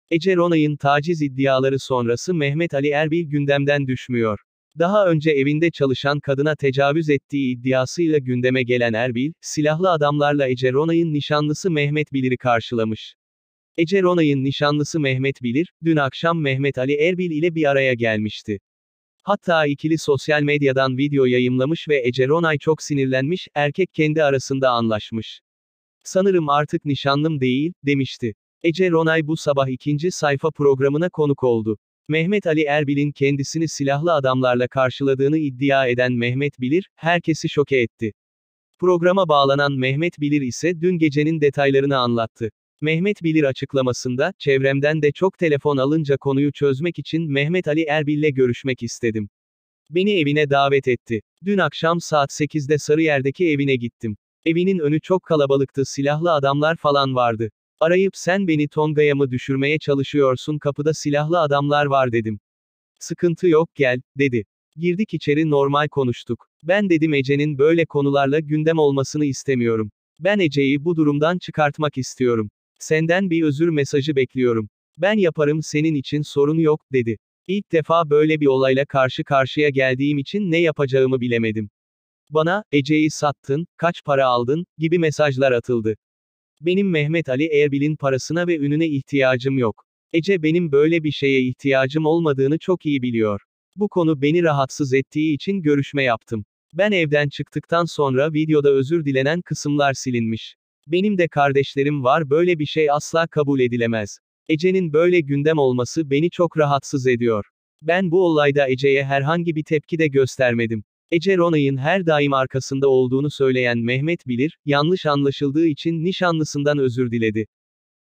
Ece Ronay'ın taciz iddiaları sonrası Mehmet Ali Erbil gündemden düşmüyor. Daha önce evinde çalışan kadına tecavüz ettiği iddiasıyla gündeme gelen Erbil, silahlı adamlarla Ece Ronay'ın nişanlısı Mehmet Bilir'i karşılamış. Ece Ronay'ın nişanlısı Mehmet Bilir, dün akşam Mehmet Ali Erbil ile bir araya gelmişti. Hatta ikili sosyal medyadan video yayımlamış ve Ece Ronay çok sinirlenmiş, erkek kendi arasında anlaşmış. "Sanırım artık nişanlım değil," demişti. Ece Ronay bu sabah ikinci sayfa programına konuk oldu. Mehmet Ali Erbil'in kendisini silahlı adamlarla karşıladığını iddia eden Mehmet Bilir, herkesi şoke etti. Programa bağlanan Mehmet Bilir ise dün gecenin detaylarını anlattı. Mehmet Bilir açıklamasında, "Çevremden de çok telefon alınca konuyu çözmek için Mehmet Ali Erbil'le görüşmek istedim. Beni evine davet etti. Dün akşam saat 8'de Sarıyer'deki evine gittim. Evinin önü çok kalabalıktı, silahlı adamlar falan vardı. Arayıp sen beni Tonga'ya mı düşürmeye çalışıyorsun, kapıda silahlı adamlar var dedim. Sıkıntı yok gel, dedi. Girdik içeri, normal konuştuk. Ben dedim Ece'nin böyle konularla gündem olmasını istemiyorum. Ben Ece'yi bu durumdan çıkartmak istiyorum. Senden bir özür mesajı bekliyorum. Ben yaparım, senin için sorun yok, dedi. İlk defa böyle bir olayla karşı karşıya geldiğim için ne yapacağımı bilemedim. Bana, Ece'yi sattın, kaç para aldın, gibi mesajlar atıldı. Benim Mehmet Ali Erbil'in parasına ve ününe ihtiyacım yok. Ece benim böyle bir şeye ihtiyacım olmadığını çok iyi biliyor. Bu konu beni rahatsız ettiği için görüşme yaptım. Ben evden çıktıktan sonra videoda özür dilenen kısımlar silinmiş. Benim de kardeşlerim var, böyle bir şey asla kabul edilemez. Ece'nin böyle gündem olması beni çok rahatsız ediyor. Ben bu olayda Ece'ye herhangi bir tepki de göstermedim. Ece Ronay'ın her daim arkasında olduğunu söyleyen Mehmet Bilir, yanlış anlaşıldığı için nişanlısından özür diledi.